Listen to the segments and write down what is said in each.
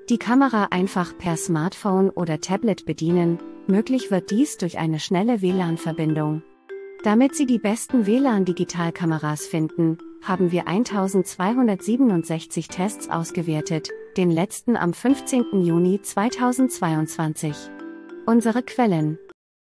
Die Kamera einfach per Smartphone oder Tablet bedienen, möglich wird dies durch eine schnelle WLAN-Verbindung. Damit Sie die besten WLAN-Digitalkameras finden, haben wir 1267 Tests ausgewertet, den letzten am 15. Juni 2022. Unsere Quellen: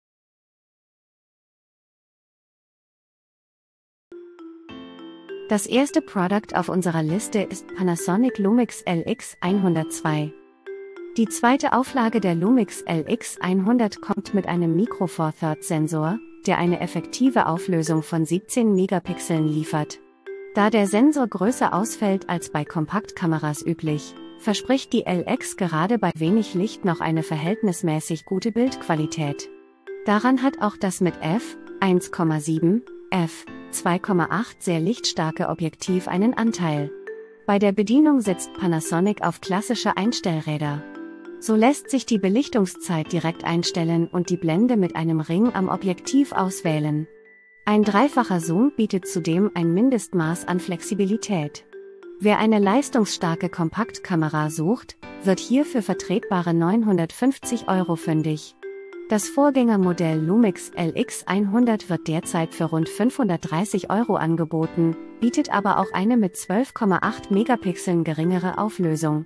Das erste Produkt auf unserer Liste ist Panasonic Lumix LX102. Die zweite Auflage der Lumix LX100 kommt mit einem Micro Four Thirds Sensor, der eine effektive Auflösung von 17 Megapixeln liefert. Da der Sensor größer ausfällt als bei Kompaktkameras üblich, verspricht die LX gerade bei wenig Licht noch eine verhältnismäßig gute Bildqualität. Daran hat auch das mit f1,7, f2,8 sehr lichtstarke Objektiv einen Anteil. Bei der Bedienung setzt Panasonic auf klassische Einstellräder. So lässt sich die Belichtungszeit direkt einstellen und die Blende mit einem Ring am Objektiv auswählen. Ein dreifacher Zoom bietet zudem ein Mindestmaß an Flexibilität. Wer eine leistungsstarke Kompaktkamera sucht, wird hier für vertretbare 950 € fündig. Das Vorgängermodell Lumix LX100 wird derzeit für rund 530 € angeboten, bietet aber auch eine mit 12,8 Megapixeln geringere Auflösung.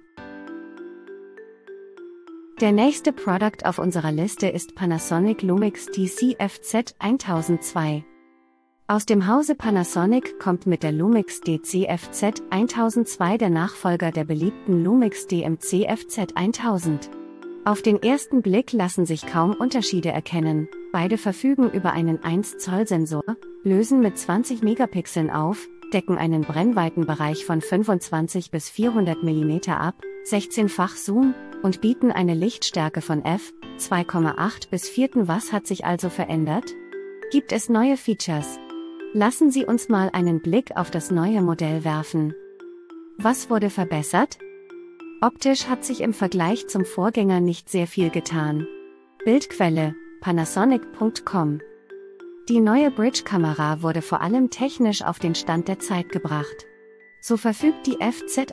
Der nächste Produkt auf unserer Liste ist Panasonic Lumix DCFZ1002. Aus dem Hause Panasonic kommt mit der Lumix DCFZ1002 der Nachfolger der beliebten Lumix DMCFZ1000. Auf den ersten Blick lassen sich kaum Unterschiede erkennen, beide verfügen über einen 1 Zoll Sensor, lösen mit 20 Megapixeln auf, decken einen Brennweitenbereich von 25 bis 400 mm ab, 16-fach Zoom und bieten eine Lichtstärke von f2,8 bis 4. Was hat sich also verändert? Gibt es neue Features? Lassen Sie uns mal einen Blick auf das neue Modell werfen. Was wurde verbessert? Optisch hat sich im Vergleich zum Vorgänger nicht sehr viel getan. Bildquelle: panasonic.com. Die neue Bridge-Kamera wurde vor allem technisch auf den Stand der Zeit gebracht. So verfügt die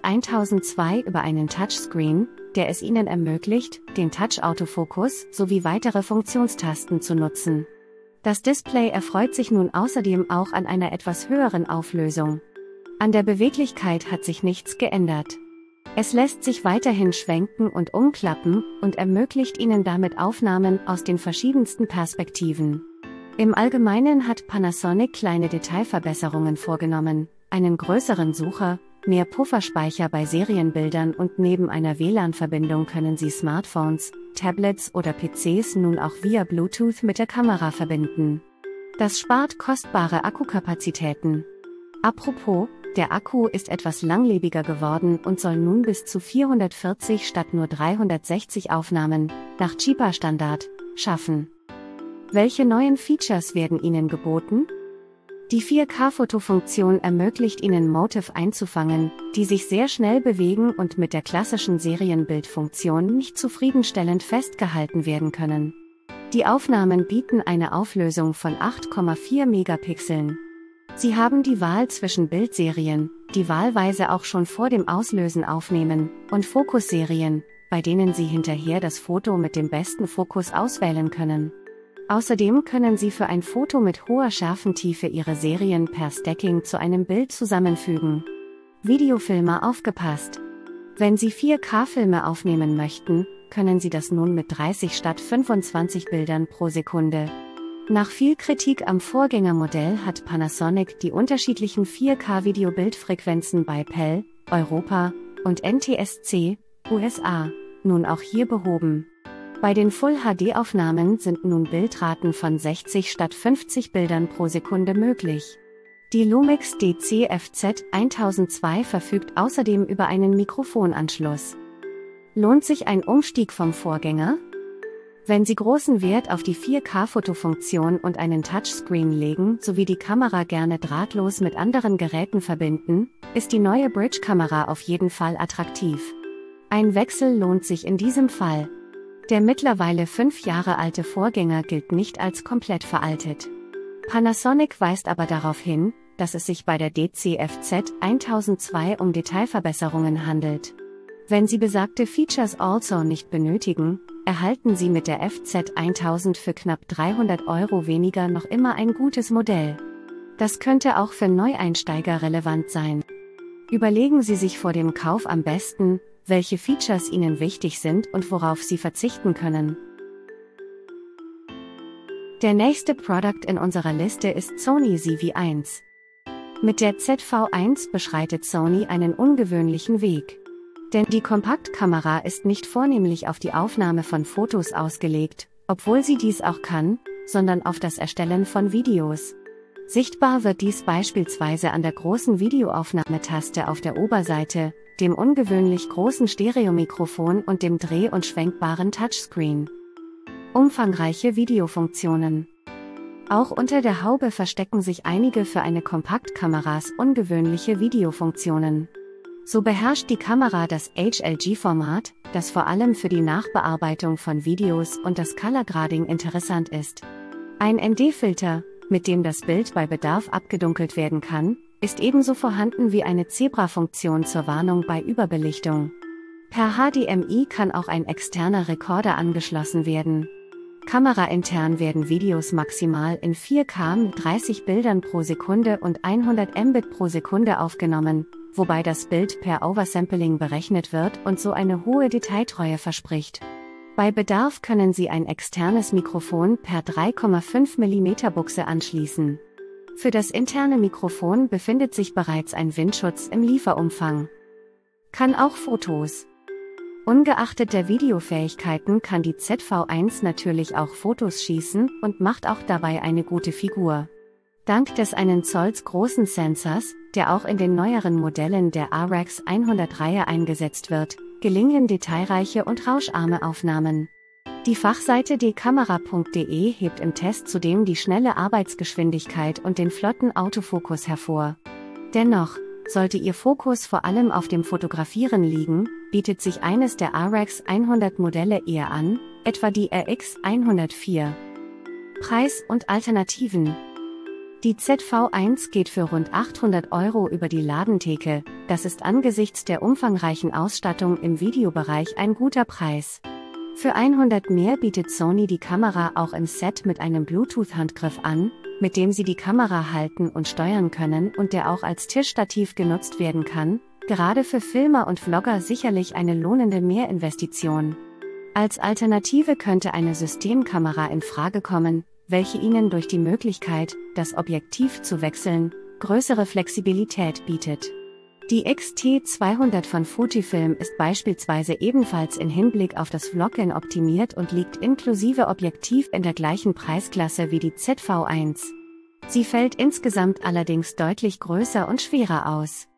FZ1002 über einen Touchscreen, der es Ihnen ermöglicht, den Touch-Autofokus sowie weitere Funktionstasten zu nutzen. Das Display erfreut sich nun außerdem auch an einer etwas höheren Auflösung. An der Beweglichkeit hat sich nichts geändert. Es lässt sich weiterhin schwenken und umklappen und ermöglicht Ihnen damit Aufnahmen aus den verschiedensten Perspektiven. Im Allgemeinen hat Panasonic kleine Detailverbesserungen vorgenommen, einen größeren Sucher, mehr Pufferspeicher bei Serienbildern und neben einer WLAN-Verbindung können Sie Smartphones, Tablets oder PCs nun auch via Bluetooth mit der Kamera verbinden. Das spart kostbare Akkukapazitäten. Apropos, der Akku ist etwas langlebiger geworden und soll nun bis zu 440 statt nur 360 Aufnahmen, nach Chipa-Standard, schaffen. Welche neuen Features werden Ihnen geboten? Die 4K-Fotofunktion ermöglicht Ihnen Motive einzufangen, die sich sehr schnell bewegen und mit der klassischen Serienbildfunktion nicht zufriedenstellend festgehalten werden können. Die Aufnahmen bieten eine Auflösung von 8,4 Megapixeln. Sie haben die Wahl zwischen Bildserien, die wahlweise auch schon vor dem Auslösen aufnehmen, und Fokusserien, bei denen Sie hinterher das Foto mit dem besten Fokus auswählen können. Außerdem können Sie für ein Foto mit hoher Schärfentiefe Ihre Serien per Stacking zu einem Bild zusammenfügen. Videofilmer aufgepasst! Wenn Sie 4K-Filme aufnehmen möchten, können Sie das nun mit 30 statt 25 Bildern pro Sekunde. Nach viel Kritik am Vorgängermodell hat Panasonic die unterschiedlichen 4K-Videobildfrequenzen bei PAL, Europa, und NTSC, USA, nun auch hier behoben. Bei den Full-HD-Aufnahmen sind nun Bildraten von 60 statt 50 Bildern pro Sekunde möglich. Die Lumix DCFZ1002 verfügt außerdem über einen Mikrofonanschluss. Lohnt sich ein Umstieg vom Vorgänger? Wenn Sie großen Wert auf die 4K-Fotofunktion und einen Touchscreen legen sowie die Kamera gerne drahtlos mit anderen Geräten verbinden, ist die neue Bridge-Kamera auf jeden Fall attraktiv. Ein Wechsel lohnt sich in diesem Fall. Der mittlerweile 5 Jahre alte Vorgänger gilt nicht als komplett veraltet. Panasonic weist aber darauf hin, dass es sich bei der DCFZ1002 um Detailverbesserungen handelt. Wenn Sie besagte Features also nicht benötigen, erhalten Sie mit der FZ1000 für knapp 300 € weniger noch immer ein gutes Modell. Das könnte auch für Neueinsteiger relevant sein. Überlegen Sie sich vor dem Kauf am besten, welche Features Ihnen wichtig sind und worauf Sie verzichten können. Der nächste Produkt in unserer Liste ist Sony ZV-1. Mit der ZV-1 beschreitet Sony einen ungewöhnlichen Weg. Denn die Kompaktkamera ist nicht vornehmlich auf die Aufnahme von Fotos ausgelegt, obwohl sie dies auch kann, sondern auf das Erstellen von Videos. Sichtbar wird dies beispielsweise an der großen Videoaufnahmetaste auf der Oberseite, dem ungewöhnlich großen Stereomikrofon und dem dreh- und schwenkbaren Touchscreen. Umfangreiche Videofunktionen. Auch unter der Haube verstecken sich einige für eine Kompaktkameras ungewöhnliche Videofunktionen. So beherrscht die Kamera das HLG-Format, das vor allem für die Nachbearbeitung von Videos und das Color Grading interessant ist. Ein ND-Filter, mit dem das Bild bei Bedarf abgedunkelt werden kann, ist ebenso vorhanden wie eine Zebra-Funktion zur Warnung bei Überbelichtung. Per HDMI kann auch ein externer Rekorder angeschlossen werden. Kameraintern werden Videos maximal in 4K mit 30 Bildern pro Sekunde und 100 Mbit pro Sekunde aufgenommen, wobei das Bild per Oversampling berechnet wird und so eine hohe Detailtreue verspricht. Bei Bedarf können Sie ein externes Mikrofon per 3,5 mm Buchse anschließen. Für das interne Mikrofon befindet sich bereits ein Windschutz im Lieferumfang. Kann auch Fotos. Ungeachtet der Videofähigkeiten kann die ZV-1 natürlich auch Fotos schießen und macht auch dabei eine gute Figur. Dank des 1 Zoll großen Sensors, der auch in den neueren Modellen der ARRIX 100-Reihe eingesetzt wird, gelingen detailreiche und rauscharme Aufnahmen. Die Fachseite dkamera.de hebt im Test zudem die schnelle Arbeitsgeschwindigkeit und den flotten Autofokus hervor. Dennoch, sollte Ihr Fokus vor allem auf dem Fotografieren liegen, bietet sich eines der ARRIX 100 Modelle eher an, etwa die RX 104. Preis und Alternativen. Die ZV-1 geht für rund 800 € über die Ladentheke, das ist angesichts der umfangreichen Ausstattung im Videobereich ein guter Preis. Für 100 mehr bietet Sony die Kamera auch im Set mit einem Bluetooth-Handgriff an, mit dem Sie die Kamera halten und steuern können und der auch als Tischstativ genutzt werden kann, gerade für Filmer und Vlogger sicherlich eine lohnende Mehrinvestition. Als Alternative könnte eine Systemkamera in Frage kommen, welche Ihnen durch die Möglichkeit, das Objektiv zu wechseln, größere Flexibilität bietet. Die X-T200 von Fujifilm ist beispielsweise ebenfalls in Hinblick auf das Vloggen optimiert und liegt inklusive Objektiv in der gleichen Preisklasse wie die ZV-1. Sie fällt insgesamt allerdings deutlich größer und schwerer aus.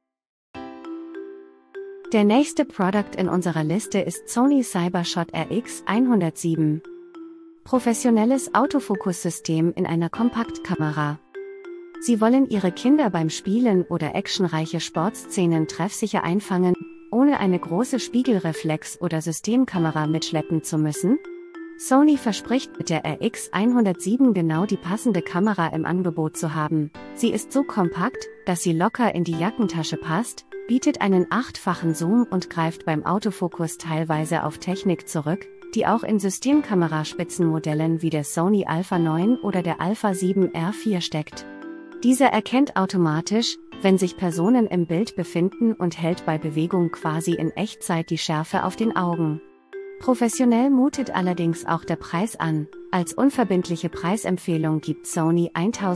Der nächste Produkt in unserer Liste ist Sony Cybershot RX 107. Professionelles Autofokussystem in einer Kompaktkamera. Sie wollen Ihre Kinder beim Spielen oder actionreiche Sportszenen treffsicher einfangen, ohne eine große Spiegelreflex- oder Systemkamera mitschleppen zu müssen? Sony verspricht mit der RX 107 genau die passende Kamera im Angebot zu haben. Sie ist so kompakt, dass sie locker in die Jackentasche passt, bietet einen 8-fachen Zoom und greift beim Autofokus teilweise auf Technik zurück, die auch in Systemkameraspitzenmodellen wie der Sony Alpha 9 oder der Alpha 7R4 steckt. Dieser erkennt automatisch, wenn sich Personen im Bild befinden und hält bei Bewegung quasi in Echtzeit die Schärfe auf den Augen. Professionell mutet allerdings auch der Preis an. Als unverbindliche Preisempfehlung gibt Sony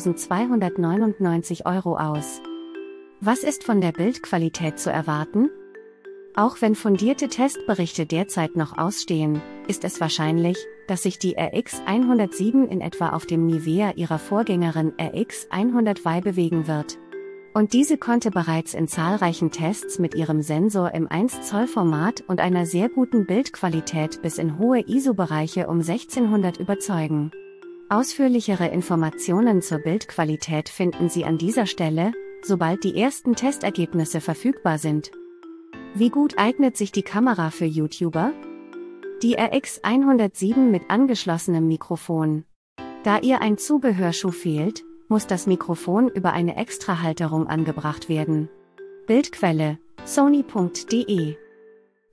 1.299 € aus. Was ist von der Bildqualität zu erwarten? Auch wenn fundierte Testberichte derzeit noch ausstehen, ist es wahrscheinlich, dass sich die RX 107 in etwa auf dem Niveau ihrer Vorgängerin RX 100Y bewegen wird. Und diese konnte bereits in zahlreichen Tests mit ihrem Sensor im 1 Zoll Format und einer sehr guten Bildqualität bis in hohe ISO-Bereiche um 1600 überzeugen. Ausführlichere Informationen zur Bildqualität finden Sie an dieser Stelle, sobald die ersten Testergebnisse verfügbar sind. Wie gut eignet sich die Kamera für YouTuber? Die RX 107 mit angeschlossenem Mikrofon. Da ihr ein Zubehörschuh fehlt, muss das Mikrofon über eine Extrahalterung angebracht werden. Bildquelle: sony.de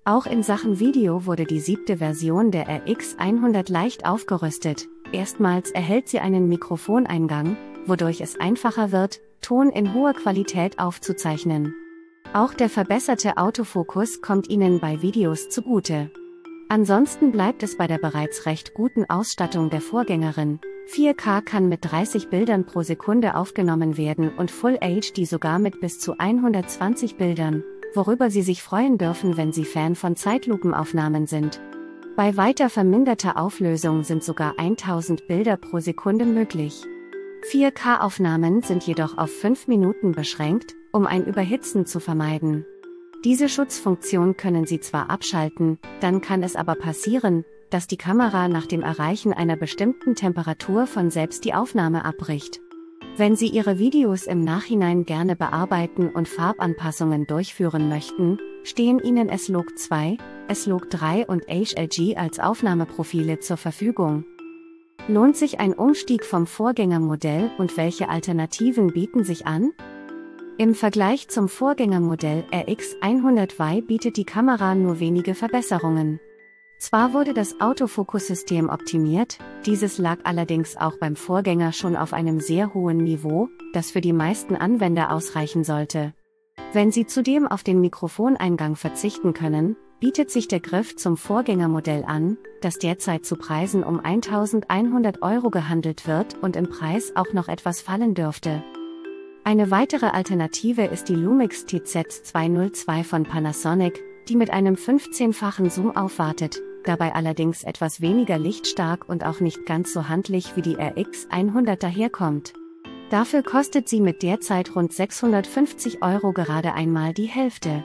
Auch in Sachen Video wurde die 7. Version der RX100 leicht aufgerüstet. Erstmals erhält sie einen Mikrofoneingang, wodurch es einfacher wird, Ton in hoher Qualität aufzuzeichnen. Auch der verbesserte Autofokus kommt Ihnen bei Videos zugute. Ansonsten bleibt es bei der bereits recht guten Ausstattung der Vorgängerin. 4K kann mit 30 Bildern pro Sekunde aufgenommen werden und Full HD sogar mit bis zu 120 Bildern, worüber Sie sich freuen dürfen, wenn Sie Fan von Zeitlupenaufnahmen sind. Bei weiter verminderter Auflösung sind sogar 1000 Bilder pro Sekunde möglich. 4K-Aufnahmen sind jedoch auf 5 Minuten beschränkt, um ein Überhitzen zu vermeiden. Diese Schutzfunktion können Sie zwar abschalten, dann kann es aber passieren, dass die Kamera nach dem Erreichen einer bestimmten Temperatur von selbst die Aufnahme abbricht. Wenn Sie Ihre Videos im Nachhinein gerne bearbeiten und Farbanpassungen durchführen möchten, stehen Ihnen S-Log 2, S-Log 3 und HLG als Aufnahmeprofile zur Verfügung. Lohnt sich ein Umstieg vom Vorgängermodell und welche Alternativen bieten sich an? Im Vergleich zum Vorgängermodell RX100Y bietet die Kamera nur wenige Verbesserungen. Zwar wurde das Autofokussystem optimiert, dieses lag allerdings auch beim Vorgänger schon auf einem sehr hohen Niveau, das für die meisten Anwender ausreichen sollte. Wenn Sie zudem auf den Mikrofoneingang verzichten können, bietet sich der Griff zum Vorgängermodell an, das derzeit zu Preisen um 1.100 € gehandelt wird und im Preis auch noch etwas fallen dürfte. Eine weitere Alternative ist die Lumix TZ202 von Panasonic, die mit einem 15-fachen Zoom aufwartet, dabei allerdings etwas weniger lichtstark und auch nicht ganz so handlich wie die RX100 daherkommt. Dafür kostet sie mit derzeit rund 650 € gerade einmal die Hälfte.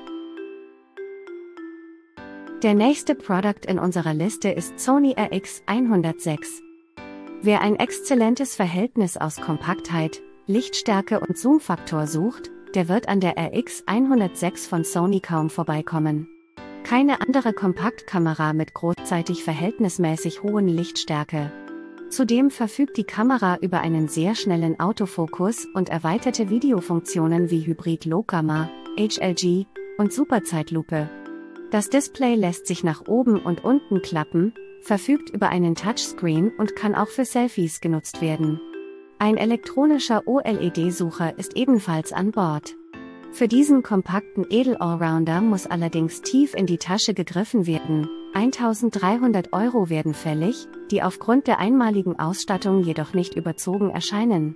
Der nächste Produkt in unserer Liste ist Sony RX106. Wer ein exzellentes Verhältnis aus Kompaktheit, Lichtstärke und Zoomfaktor sucht, der wird an der RX106 von Sony kaum vorbeikommen. Keine andere Kompaktkamera mit großzeitig verhältnismäßig hohen Lichtstärke. Zudem verfügt die Kamera über einen sehr schnellen Autofokus und erweiterte Videofunktionen wie Hybrid-Low-Gamma, HLG und Superzeitlupe. Das Display lässt sich nach oben und unten klappen, verfügt über einen Touchscreen und kann auch für Selfies genutzt werden. Ein elektronischer OLED-Sucher ist ebenfalls an Bord. Für diesen kompakten Edel-Allrounder muss allerdings tief in die Tasche gegriffen werden. 1.300 € werden fällig, die aufgrund der einmaligen Ausstattung jedoch nicht überzogen erscheinen.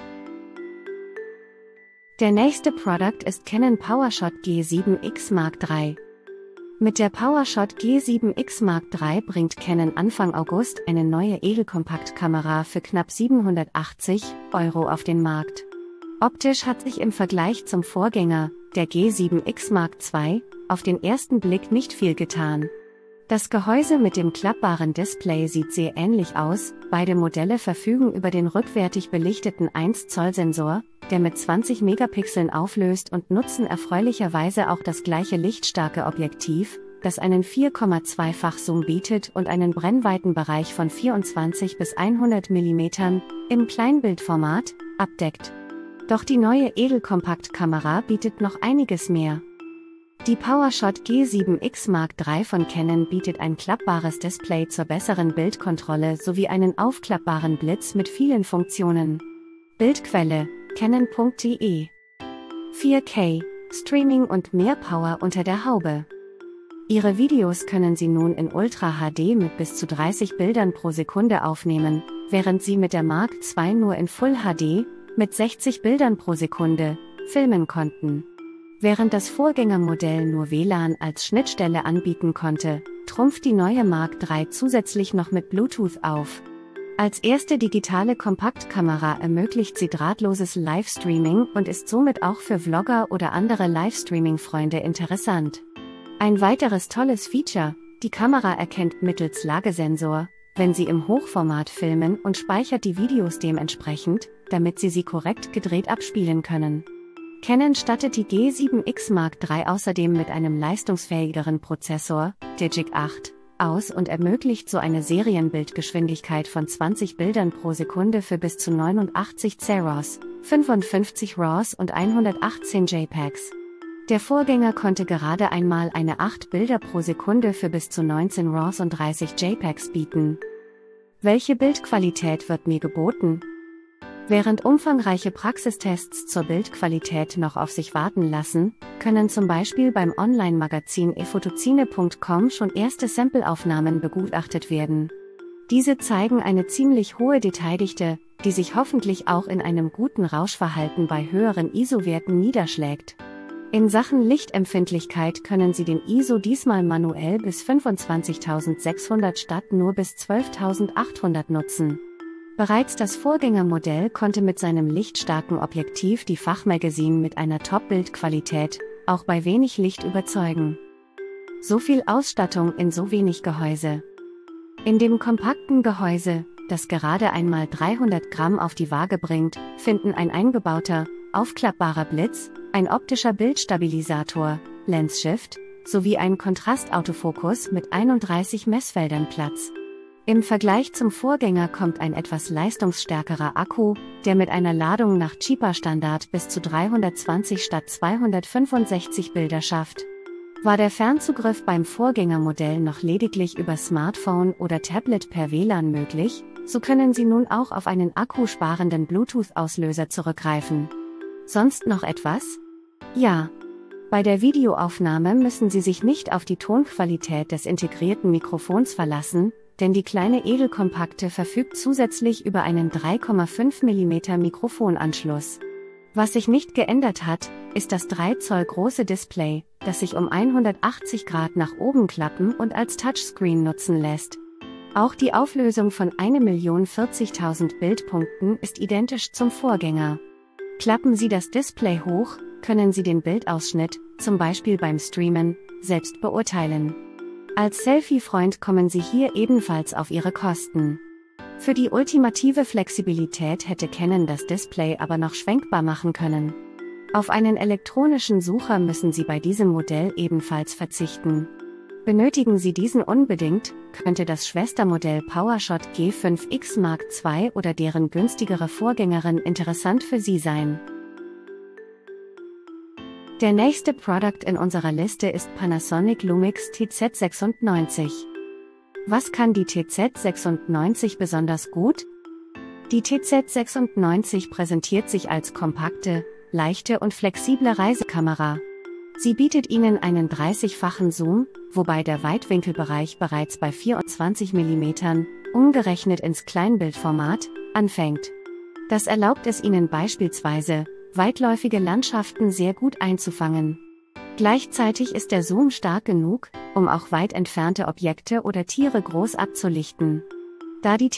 Der nächste Produkt ist Canon PowerShot G7X Mark III. Mit der PowerShot G7X Mark III bringt Canon Anfang August eine neue Edelkompaktkamera für knapp 780 € auf den Markt. Optisch hat sich im Vergleich zum Vorgänger, der G7X Mark II, auf den ersten Blick nicht viel getan. Das Gehäuse mit dem klappbaren Display sieht sehr ähnlich aus, beide Modelle verfügen über den rückwärtig belichteten 1 Zoll Sensor, der mit 20 Megapixeln auflöst und nutzen erfreulicherweise auch das gleiche lichtstarke Objektiv, das einen 4,2-fach Zoom bietet und einen Brennweitenbereich von 24 bis 100 mm im Kleinbildformat abdeckt. Doch die neue Edelkompaktkamera bietet noch einiges mehr. Die PowerShot G7X Mark III von Canon bietet ein klappbares Display zur besseren Bildkontrolle sowie einen aufklappbaren Blitz mit vielen Funktionen. Bildquelle: canon.de. 4K, Streaming und mehr Power unter der Haube. Ihre Videos können Sie nun in Ultra HD mit bis zu 30 Bildern pro Sekunde aufnehmen, während Sie mit der Mark II nur in Full HD, mit 60 Bildern pro Sekunde, filmen konnten. Während das Vorgängermodell nur WLAN als Schnittstelle anbieten konnte, trumpft die neue Mark III zusätzlich noch mit Bluetooth auf. Als erste digitale Kompaktkamera ermöglicht sie drahtloses Livestreaming und ist somit auch für Vlogger oder andere Livestreaming-Freunde interessant. Ein weiteres tolles Feature: die Kamera erkennt mittels Lagesensor, wenn Sie im Hochformat filmen und speichert die Videos dementsprechend, damit Sie sie korrekt gedreht abspielen können. Canon stattet die G7X Mark III außerdem mit einem leistungsfähigeren Prozessor, der DIG 8, aus und ermöglicht so eine Serienbildgeschwindigkeit von 20 Bildern pro Sekunde für bis zu 89 CRAWs, 55 RAWs und 118 JPEGs. Der Vorgänger konnte gerade einmal eine 8 Bilder pro Sekunde für bis zu 19 RAWs und 30 JPEGs bieten. Welche Bildqualität wird mir geboten? Während umfangreiche Praxistests zur Bildqualität noch auf sich warten lassen, können zum Beispiel beim Online-Magazin efotozine.com schon erste Sampleaufnahmen begutachtet werden. Diese zeigen eine ziemlich hohe Detaildichte, die sich hoffentlich auch in einem guten Rauschverhalten bei höheren ISO-Werten niederschlägt. In Sachen Lichtempfindlichkeit können Sie den ISO diesmal manuell bis 25.600 statt nur bis 12.800 nutzen. Bereits das Vorgängermodell konnte mit seinem lichtstarken Objektiv die Fachmagazin mit einer Top-Bildqualität, auch bei wenig Licht überzeugen. So viel Ausstattung in so wenig Gehäuse. In dem kompakten Gehäuse, das gerade einmal 300 Gramm auf die Waage bringt, finden ein eingebauter, aufklappbarer Blitz, ein optischer Bildstabilisator, Lens Shift, sowie ein Kontrastautofokus mit 31 Messfeldern Platz. Im Vergleich zum Vorgänger kommt ein etwas leistungsstärkerer Akku, der mit einer Ladung nach Chipa-Standard bis zu 320 statt 265 Bilder schafft. War der Fernzugriff beim Vorgängermodell noch lediglich über Smartphone oder Tablet per WLAN möglich, so können Sie nun auch auf einen akkusparenden Bluetooth-Auslöser zurückgreifen. Sonst noch etwas? Ja. Bei der Videoaufnahme müssen Sie sich nicht auf die Tonqualität des integrierten Mikrofons verlassen, denn die kleine Edelkompakte verfügt zusätzlich über einen 3,5 mm Mikrofonanschluss. Was sich nicht geändert hat, ist das 3 Zoll große Display, das sich um 180 Grad nach oben klappen und als Touchscreen nutzen lässt. Auch die Auflösung von 1.040.000 Bildpunkten ist identisch zum Vorgänger. Klappen Sie das Display hoch, können Sie den Bildausschnitt, zum Beispiel beim Streamen, selbst beurteilen. Als Selfie-Freund kommen Sie hier ebenfalls auf Ihre Kosten. Für die ultimative Flexibilität hätte Canon das Display aber noch schwenkbar machen können. Auf einen elektronischen Sucher müssen Sie bei diesem Modell ebenfalls verzichten. Benötigen Sie diesen unbedingt, könnte das Schwestermodell PowerShot G5X Mark II oder deren günstigere Vorgängerin interessant für Sie sein. Der nächste Produkt in unserer Liste ist Panasonic Lumix TZ96. Was kann die TZ96 besonders gut? Die TZ96 präsentiert sich als kompakte, leichte und flexible Reisekamera. Sie bietet Ihnen einen 30-fachen Zoom, wobei der Weitwinkelbereich bereits bei 24 mm, umgerechnet ins Kleinbildformat, anfängt. Das erlaubt es Ihnen beispielsweise, weitläufige Landschaften sehr gut einzufangen. Gleichzeitig ist der Zoom stark genug, um auch weit entfernte Objekte oder Tiere groß abzulichten. Da die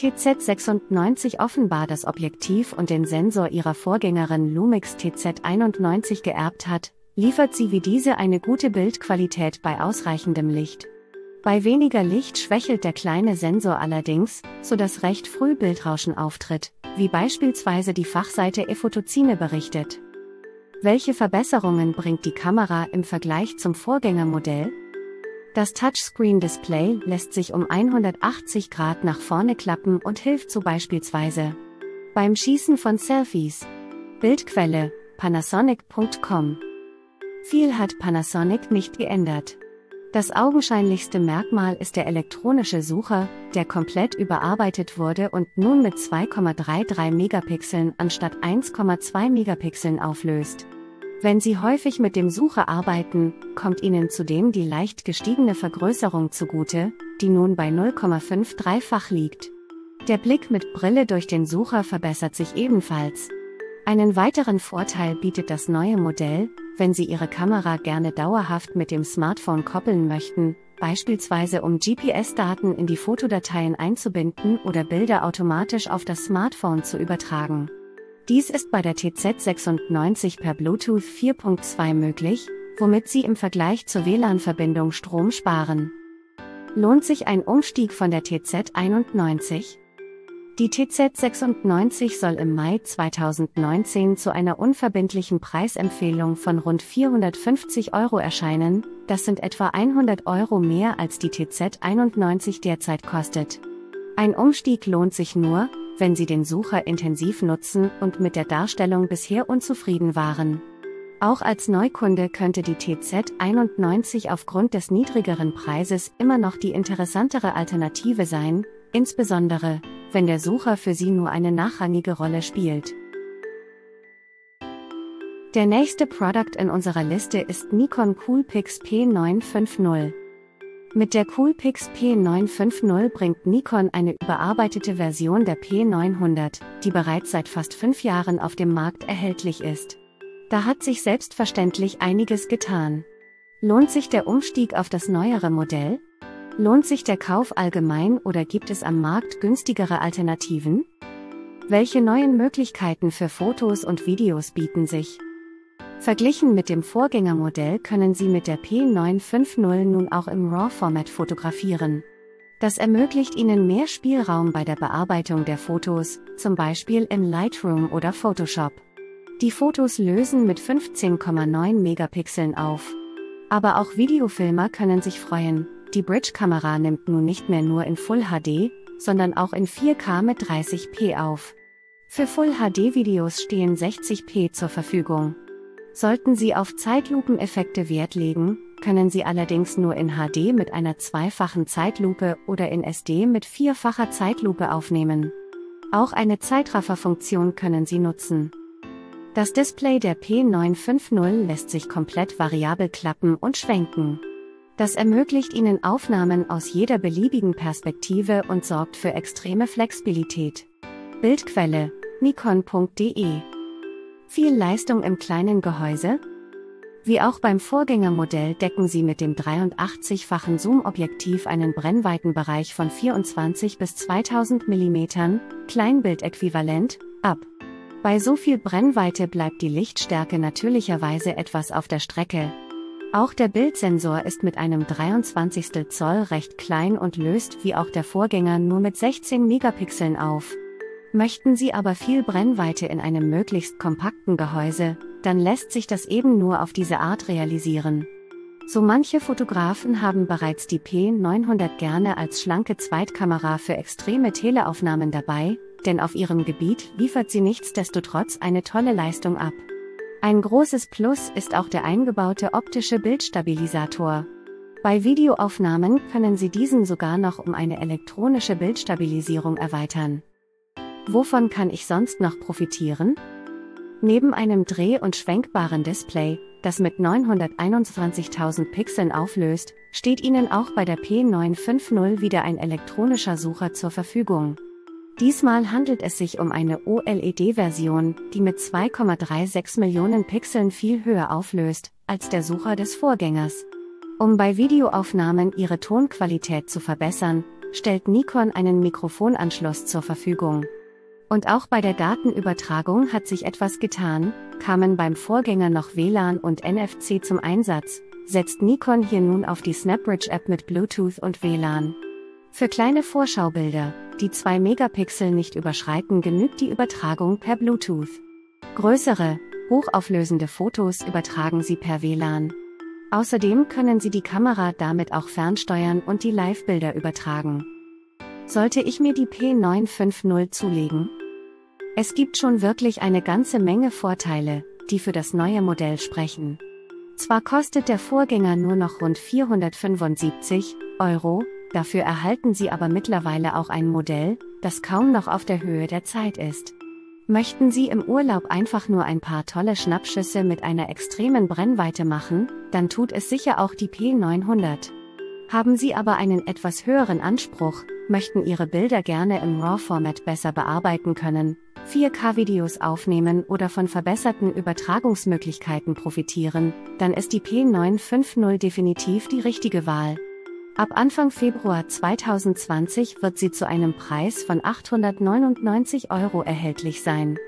TZ96 offenbar das Objektiv und den Sensor ihrer Vorgängerin Lumix TZ91 geerbt hat, liefert sie wie diese eine gute Bildqualität bei ausreichendem Licht. Bei weniger Licht schwächelt der kleine Sensor allerdings, sodass recht früh Bildrauschen auftritt, wie beispielsweise die Fachseite Efotozine berichtet. Welche Verbesserungen bringt die Kamera im Vergleich zum Vorgängermodell? Das Touchscreen-Display lässt sich um 180 Grad nach vorne klappen und hilft so beispielsweise beim Schießen von Selfies. Bildquelle: Panasonic.com. Viel hat Panasonic nicht geändert. Das augenscheinlichste Merkmal ist der elektronische Sucher, der komplett überarbeitet wurde und nun mit 2,33 Megapixeln anstatt 1,2 Megapixeln auflöst. Wenn Sie häufig mit dem Sucher arbeiten, kommt Ihnen zudem die leicht gestiegene Vergrößerung zugute, die nun bei 0,53-fach liegt. Der Blick mit Brille durch den Sucher verbessert sich ebenfalls. Einen weiteren Vorteil bietet das neue Modell, wenn Sie Ihre Kamera gerne dauerhaft mit dem Smartphone koppeln möchten, beispielsweise um GPS-Daten in die Fotodateien einzubinden oder Bilder automatisch auf das Smartphone zu übertragen. Dies ist bei der TZ96 per Bluetooth 4.2 möglich, womit Sie im Vergleich zur WLAN-Verbindung Strom sparen. Lohnt sich ein Umstieg von der TZ91? Die TZ96 soll im Mai 2019 zu einer unverbindlichen Preisempfehlung von rund 450 € erscheinen, das sind etwa 100 € mehr als die TZ91 derzeit kostet. Ein Umstieg lohnt sich nur, wenn Sie den Sucher intensiv nutzen und mit der Darstellung bisher unzufrieden waren. Auch als Neukunde könnte die TZ91 aufgrund des niedrigeren Preises immer noch die interessantere Alternative sein, insbesondere, wenn der Sucher für Sie nur eine nachrangige Rolle spielt. Der nächste Produkt in unserer Liste ist Nikon Coolpix P950. Mit der Coolpix P950 bringt Nikon eine überarbeitete Version der P900, die bereits seit fast 5 Jahren auf dem Markt erhältlich ist. Da hat sich selbstverständlich einiges getan. Lohnt sich der Umstieg auf das neuere Modell? Lohnt sich der Kauf allgemein oder gibt es am Markt günstigere Alternativen? Welche neuen Möglichkeiten für Fotos und Videos bieten sich? Verglichen mit dem Vorgängermodell können Sie mit der P950 nun auch im RAW-Format fotografieren. Das ermöglicht Ihnen mehr Spielraum bei der Bearbeitung der Fotos, zum Beispiel in Lightroom oder Photoshop. Die Fotos lösen mit 15,9 Megapixeln auf. Aber auch Videofilmer können sich freuen, die Bridge-Kamera nimmt nun nicht mehr nur in Full HD, sondern auch in 4K mit 30p auf. Für Full HD-Videos stehen 60p zur Verfügung. Sollten Sie auf Zeitlupeneffekte Wert legen, können Sie allerdings nur in HD mit einer 2-fachen Zeitlupe oder in SD mit 4-facher Zeitlupe aufnehmen. Auch eine Zeitrafferfunktion können Sie nutzen. Das Display der P950 lässt sich komplett variabel klappen und schwenken. Das ermöglicht Ihnen Aufnahmen aus jeder beliebigen Perspektive und sorgt für extreme Flexibilität. Bildquelle: nikon.de. Viel Leistung im kleinen Gehäuse? Wie auch beim Vorgängermodell decken Sie mit dem 83-fachen Zoom-Objektiv einen Brennweitenbereich von 24 bis 2000 mm, Kleinbildäquivalent, ab. Bei so viel Brennweite bleibt die Lichtstärke natürlicherweise etwas auf der Strecke. Auch der Bildsensor ist mit einem 23 Zoll recht klein und löst wie auch der Vorgänger nur mit 16 Megapixeln auf. Möchten Sie aber viel Brennweite in einem möglichst kompakten Gehäuse, dann lässt sich das eben nur auf diese Art realisieren. So manche Fotografen haben bereits die P900 gerne als schlanke Zweitkamera für extreme Teleaufnahmen dabei, denn auf ihrem Gebiet liefert sie nichtsdestotrotz eine tolle Leistung ab. Ein großes Plus ist auch der eingebaute optische Bildstabilisator. Bei Videoaufnahmen können Sie diesen sogar noch um eine elektronische Bildstabilisierung erweitern. Wovon kann ich sonst noch profitieren? Neben einem dreh- und schwenkbaren Display, das mit 921.000 Pixeln auflöst, steht Ihnen auch bei der P950 wieder ein elektronischer Sucher zur Verfügung. Diesmal handelt es sich um eine OLED-Version, die mit 2,36 Millionen Pixeln viel höher auflöst als der Sucher des Vorgängers. Um bei Videoaufnahmen Ihre Tonqualität zu verbessern, stellt Nikon einen Mikrofonanschluss zur Verfügung. Und auch bei der Datenübertragung hat sich etwas getan, kamen beim Vorgänger noch WLAN und NFC zum Einsatz, setzt Nikon hier nun auf die SnapBridge-App mit Bluetooth und WLAN. Für kleine Vorschaubilder, die 2 Megapixel nicht überschreiten, genügt die Übertragung per Bluetooth. Größere, hochauflösende Fotos übertragen Sie per WLAN. Außerdem können Sie die Kamera damit auch fernsteuern und die Live-Bilder übertragen. Sollte ich mir die P950 zulegen? Es gibt schon wirklich eine ganze Menge Vorteile, die für das neue Modell sprechen. Zwar kostet der Vorgänger nur noch rund 475 €, dafür erhalten Sie aber mittlerweile auch ein Modell, das kaum noch auf der Höhe der Zeit ist. Möchten Sie im Urlaub einfach nur ein paar tolle Schnappschüsse mit einer extremen Brennweite machen, dann tut es sicher auch die P900. Haben Sie aber einen etwas höheren Anspruch, möchten Ihre Bilder gerne im RAW-Format besser bearbeiten können, 4K-Videos aufnehmen oder von verbesserten Übertragungsmöglichkeiten profitieren, dann ist die P950 definitiv die richtige Wahl. Ab Anfang Februar 2020 wird sie zu einem Preis von 899 € erhältlich sein.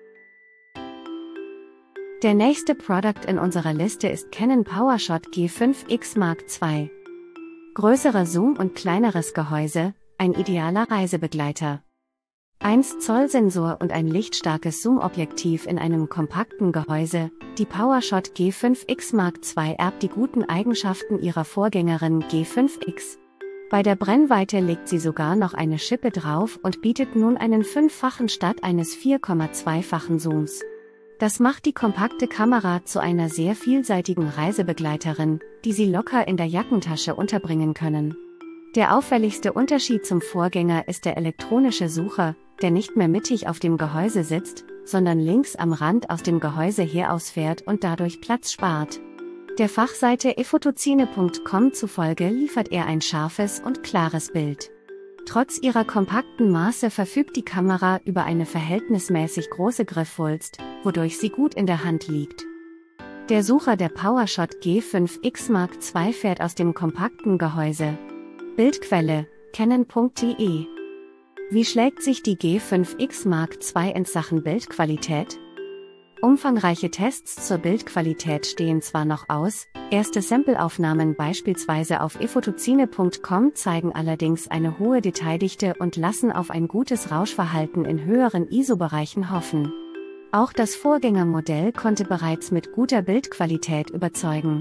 Der nächste Produkt in unserer Liste ist Canon PowerShot G5X Mark II. Größerer Zoom und kleineres Gehäuse, ein idealer Reisebegleiter. 1 Zoll Sensor und ein lichtstarkes Zoom-Objektiv in einem kompakten Gehäuse, die PowerShot G5X Mark II erbt die guten Eigenschaften ihrer Vorgängerin G5X. Bei der Brennweite legt sie sogar noch eine Schippe drauf und bietet nun einen 5-fachen statt eines 4,2-fachen Zooms. Das macht die kompakte Kamera zu einer sehr vielseitigen Reisebegleiterin, die Sie locker in der Jackentasche unterbringen können. Der auffälligste Unterschied zum Vorgänger ist der elektronische Sucher, der nicht mehr mittig auf dem Gehäuse sitzt, sondern links am Rand aus dem Gehäuse her ausfährt und dadurch Platz spart. Der Fachseite efotozine.com zufolge liefert er ein scharfes und klares Bild. Trotz ihrer kompakten Maße verfügt die Kamera über eine verhältnismäßig große Griffwulst, wodurch sie gut in der Hand liegt. Der Sucher der PowerShot G5X Mark II fährt aus dem kompakten Gehäuse. Bildquelle: Canon.de. Wie schlägt sich die G5X Mark II in Sachen Bildqualität? Umfangreiche Tests zur Bildqualität stehen zwar noch aus, erste Sampleaufnahmen beispielsweise auf efotozine.com zeigen allerdings eine hohe Detaildichte und lassen auf ein gutes Rauschverhalten in höheren ISO-Bereichen hoffen. Auch das Vorgängermodell konnte bereits mit guter Bildqualität überzeugen.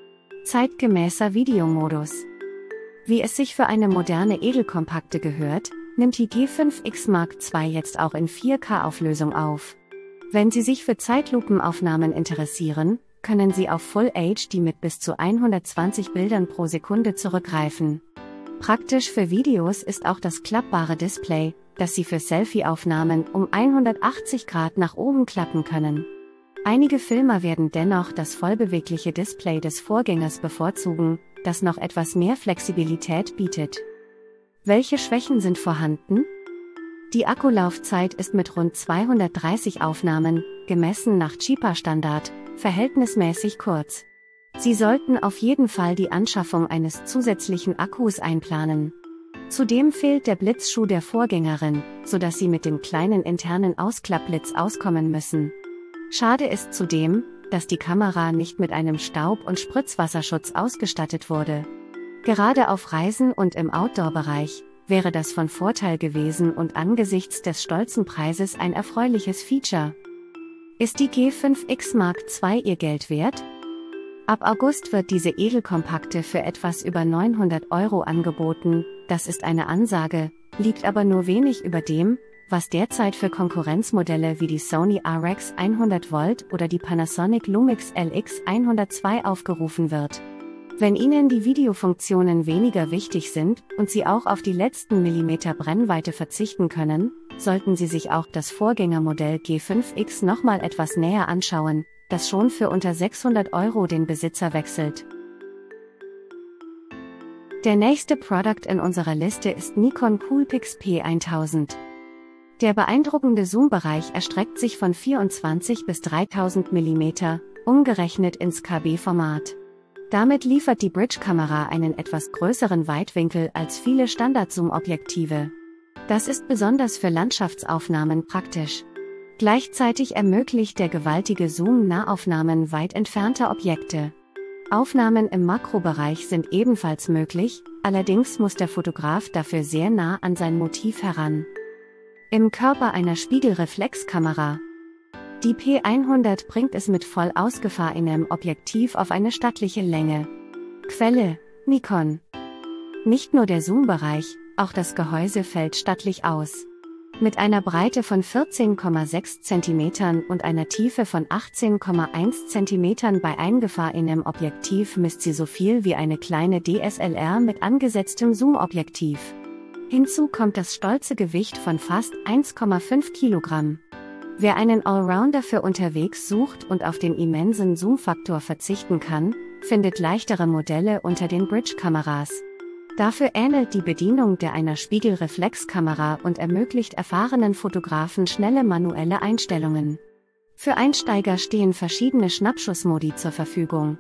Zeitgemäßer Videomodus. Wie es sich für eine moderne Edelkompakte gehört, nimmt die G5X Mark II jetzt auch in 4K-Auflösung auf. Wenn Sie sich für Zeitlupenaufnahmen interessieren, können Sie auf Full HD mit bis zu 120 Bildern pro Sekunde zurückgreifen. Praktisch für Videos ist auch das klappbare Display, das Sie für Selfie-Aufnahmen um 180 Grad nach oben klappen können. Einige Filmer werden dennoch das vollbewegliche Display des Vorgängers bevorzugen, das noch etwas mehr Flexibilität bietet. Welche Schwächen sind vorhanden? Die Akkulaufzeit ist mit rund 230 Aufnahmen, gemessen nach Chipa-Standard, verhältnismäßig kurz. Sie sollten auf jeden Fall die Anschaffung eines zusätzlichen Akkus einplanen. Zudem fehlt der Blitzschuh der Vorgängerin, sodass Sie mit dem kleinen internen Ausklappblitz auskommen müssen. Schade ist zudem, dass die Kamera nicht mit einem Staub- und Spritzwasserschutz ausgestattet wurde. Gerade auf Reisen und im Outdoor-Bereich wäre das von Vorteil gewesen und angesichts des stolzen Preises ein erfreuliches Feature. Ist die G5X Mark II ihr Geld wert? Ab August wird diese Edelkompakte für etwas über 900 € angeboten, das ist eine Ansage, liegt aber nur wenig über dem, was derzeit für Konkurrenzmodelle wie die Sony RX 100V oder die Panasonic Lumix LX102 aufgerufen wird. Wenn Ihnen die Videofunktionen weniger wichtig sind und Sie auch auf die letzten Millimeter Brennweite verzichten können, sollten Sie sich auch das Vorgängermodell G5X nochmal etwas näher anschauen, das schon für unter 600 € den Besitzer wechselt. Der nächste Produkt in unserer Liste ist Nikon Coolpix P1000. Der beeindruckende Zoombereich erstreckt sich von 24 bis 3000 mm, umgerechnet ins KB-Format. Damit liefert die Bridge-Kamera einen etwas größeren Weitwinkel als viele Standard-Zoom-Objektive. Das ist besonders für Landschaftsaufnahmen praktisch. Gleichzeitig ermöglicht der gewaltige Zoom Nahaufnahmen weit entfernter Objekte. Aufnahmen im Makrobereich sind ebenfalls möglich, allerdings muss der Fotograf dafür sehr nah an sein Motiv heran. Im Körper einer Spiegelreflexkamera. Die P100 bringt es mit voll ausgefahrenem Objektiv auf eine stattliche Länge. Quelle: Nikon. Nicht nur der Zoombereich, auch das Gehäuse fällt stattlich aus. Mit einer Breite von 14,6 cm und einer Tiefe von 18,1 cm bei eingefahrenem Objektiv misst sie so viel wie eine kleine DSLR mit angesetztem Zoomobjektiv. Hinzu kommt das stolze Gewicht von fast 1,5 Kilogramm. Wer einen Allrounder für unterwegs sucht und auf den immensen Zoom-Faktor verzichten kann, findet leichtere Modelle unter den Bridge-Kameras. Dafür ähnelt die Bedienung der einer Spiegelreflexkamera und ermöglicht erfahrenen Fotografen schnelle manuelle Einstellungen. Für Einsteiger stehen verschiedene Schnappschussmodi zur Verfügung.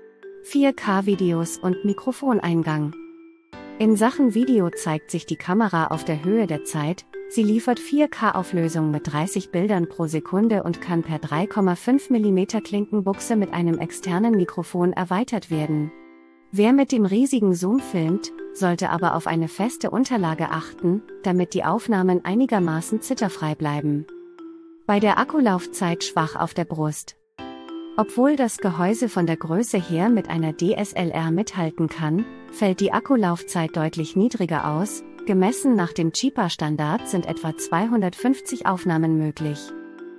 4K-Videos und Mikrofoneingang. In Sachen Video zeigt sich die Kamera auf der Höhe der Zeit. Sie liefert 4K-Auflösung mit 30 Bildern pro Sekunde und kann per 3,5 mm Klinkenbuchse mit einem externen Mikrofon erweitert werden. Wer mit dem riesigen Zoom filmt, sollte aber auf eine feste Unterlage achten, damit die Aufnahmen einigermaßen zitterfrei bleiben. Bei der Akkulaufzeit schwach auf der Brust. Obwohl das Gehäuse von der Größe her mit einer DSLR mithalten kann, fällt die Akkulaufzeit deutlich niedriger aus. Gemessen nach dem Chipa-Standard sind etwa 250 Aufnahmen möglich.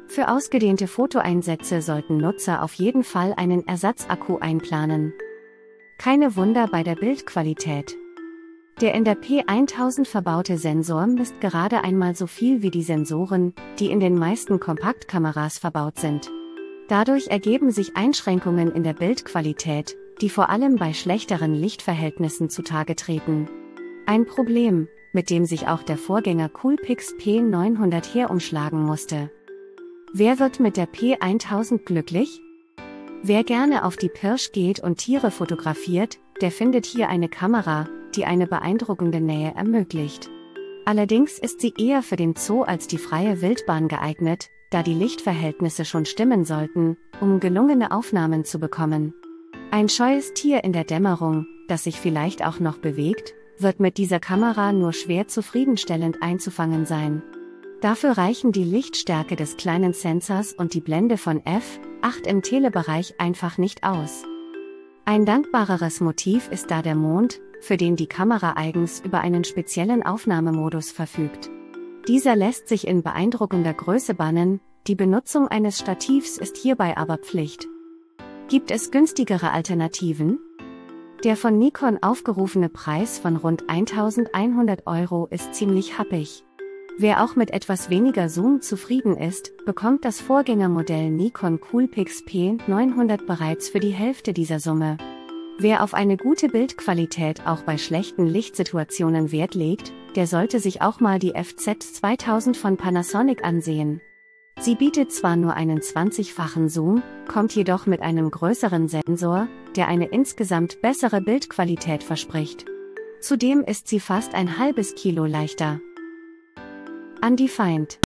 Für ausgedehnte Fotoeinsätze sollten Nutzer auf jeden Fall einen Ersatzakku einplanen. Keine Wunder bei der Bildqualität. Der in der P1000 verbaute Sensor misst gerade einmal so viel wie die Sensoren, die in den meisten Kompaktkameras verbaut sind. Dadurch ergeben sich Einschränkungen in der Bildqualität, die vor allem bei schlechteren Lichtverhältnissen zutage treten. Ein Problem, mit dem sich auch der Vorgänger Coolpix P900 herumschlagen musste. Wer wird mit der P1000 glücklich? Wer gerne auf die Pirsch geht und Tiere fotografiert, der findet hier eine Kamera, die eine beeindruckende Nähe ermöglicht. Allerdings ist sie eher für den Zoo als die freie Wildbahn geeignet, da die Lichtverhältnisse schon stimmen sollten, um gelungene Aufnahmen zu bekommen. Ein scheues Tier in der Dämmerung, das sich vielleicht auch noch bewegt, wird mit dieser Kamera nur schwer zufriedenstellend einzufangen sein. Dafür reichen die Lichtstärke des kleinen Sensors und die Blende von f8 im Telebereich einfach nicht aus. Ein dankbareres Motiv ist da der Mond, für den die Kamera eigens über einen speziellen Aufnahmemodus verfügt. Dieser lässt sich in beeindruckender Größe bannen, die Benutzung eines Stativs ist hierbei aber Pflicht. Gibt es günstigere Alternativen? Der von Nikon aufgerufene Preis von rund 1.100 € ist ziemlich happig. Wer auch mit etwas weniger Zoom zufrieden ist, bekommt das Vorgängermodell Nikon Coolpix P900 bereits für die Hälfte dieser Summe. Wer auf eine gute Bildqualität auch bei schlechten Lichtsituationen Wert legt, der sollte sich auch mal die FZ2000 von Panasonic ansehen. Sie bietet zwar nur einen 20-fachen Zoom, kommt jedoch mit einem größeren Sensor, der eine insgesamt bessere Bildqualität verspricht. Zudem ist sie fast ein halbes Kilo leichter. Undefined.